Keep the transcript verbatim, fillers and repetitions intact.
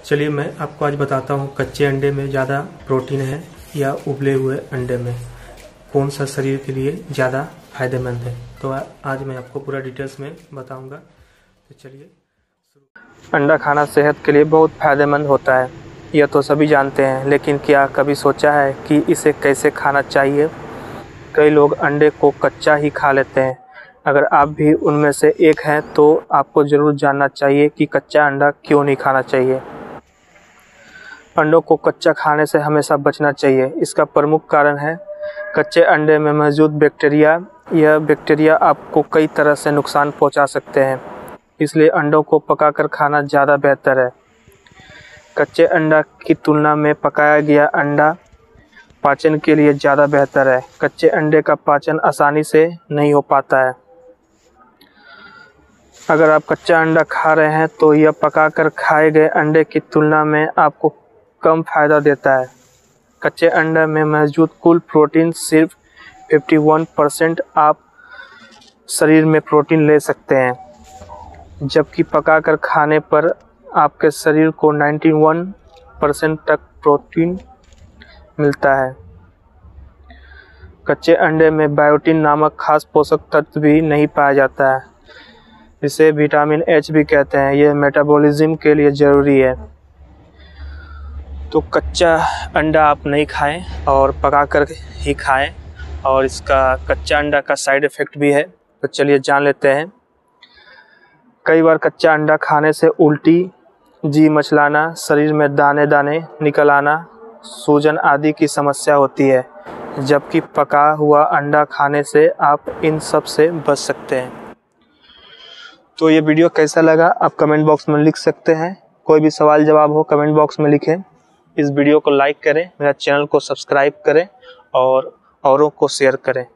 चलिए मैं आपको आज बताता हूँ कच्चे अंडे में ज़्यादा प्रोटीन है या उबले हुए अंडे में कौन सा शरीर के लिए ज़्यादा फायदेमंद है। तो आज मैं आपको पूरा डिटेल्स में बताऊंगा। तो चलिए, अंडा खाना सेहत के लिए बहुत फायदेमंद होता है, यह तो सभी जानते हैं, लेकिन क्या कभी सोचा है कि इसे कैसे खाना चाहिए। कई लोग अंडे को कच्चा ही खा लेते हैं। अगर आप भी उनमें से एक हैं तो आपको ज़रूर जानना चाहिए कि कच्चा अंडा क्यों नहीं खाना चाहिए। अंडों को कच्चा खाने से हमेशा बचना चाहिए। इसका प्रमुख कारण है कच्चे अंडे में मौजूद बैक्टीरिया। यह बैक्टीरिया आपको कई तरह से नुकसान पहुंचा सकते हैं, इसलिए अंडों को पकाकर खाना ज़्यादा बेहतर है। कच्चे अंडा की तुलना में पकाया गया अंडा पाचन के लिए ज़्यादा बेहतर है। कच्चे अंडे का पाचन आसानी से नहीं हो पाता है। अगर आप कच्चा अंडा खा रहे हैं तो यह पकाकर खाए गए अंडे की तुलना में आपको कम फायदा देता है। कच्चे अंडे में मौजूद कुल प्रोटीन सिर्फ इक्यावन परसेंट आप शरीर में प्रोटीन ले सकते हैं, जबकि पकाकर खाने पर आपके शरीर को इक्यानवे परसेंट तक प्रोटीन मिलता है। कच्चे अंडे में बायोटिन नामक खास पोषक तत्व भी नहीं पाया जाता है, इसे विटामिन एच भी कहते हैं। यह मेटाबॉलिज्म के लिए ज़रूरी है। तो कच्चा अंडा आप नहीं खाएं और पकाकर ही खाएं, और इसका कच्चा अंडा का साइड इफ़ेक्ट भी है। तो चलिए जान लेते हैं। कई बार कच्चा अंडा खाने से उल्टी, जी मचलाना, शरीर में दाने दाने निकल आना, सूजन आदि की समस्या होती है, जबकि पका हुआ अंडा खाने से आप इन सब से बच सकते हैं। तो ये वीडियो कैसा लगा आप कमेंट बॉक्स में लिख सकते हैं। कोई भी सवाल जवाब हो कमेंट बॉक्स में लिखें। इस वीडियो को लाइक करें, मेरा चैनल को सब्सक्राइब करें और औरों को शेयर करें।